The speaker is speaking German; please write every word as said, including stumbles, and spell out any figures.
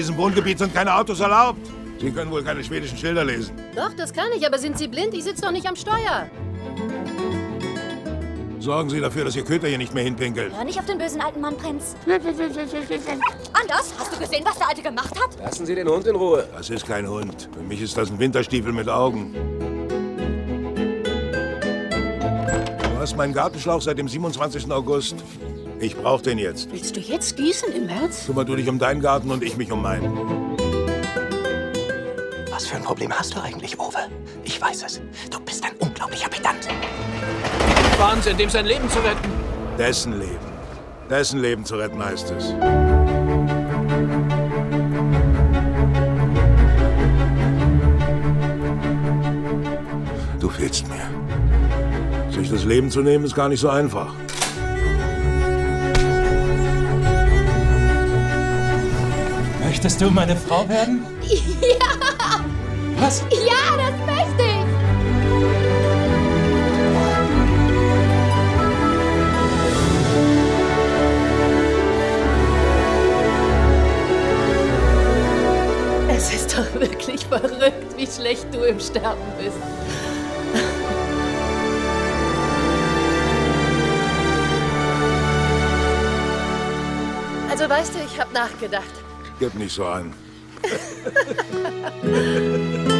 diesem Wohngebiet sind keine Autos erlaubt. Sie können wohl keine schwedischen Schilder lesen. Doch, das kann ich, aber sind Sie blind? Ich sitze doch nicht am Steuer. Sorgen Sie dafür, dass Ihr Köter hier nicht mehr hinpinkelt. Hör nicht auf den bösen alten Mann, Prinz. Anders, hast du gesehen, was der Alte gemacht hat? Lassen Sie den Hund in Ruhe. Das ist kein Hund. Für mich ist das ein Winterstiefel mit Augen. Du hast meinen Gartenschlauch seit dem siebenundzwanzigsten August. Ich brauch den jetzt. Willst du jetzt gießen im März? Kümmer du dich um deinen Garten und ich mich um meinen. Was für ein Problem hast du eigentlich, Owe? Ich weiß es. Du bist ein unglaublicher Pedant. Wahnsinn, dem sein Leben zu retten. Dessen Leben. Dessen Leben zu retten heißt es. Du fehlst mir. Sich das Leben zu nehmen, ist gar nicht so einfach. Möchtest du meine Frau werden? Ja! Was? Ja, das möchte ich! Es ist doch wirklich verrückt, wie schlecht du im Sterben bist. Also weißt du, ich habe nachgedacht. Gib nicht so an.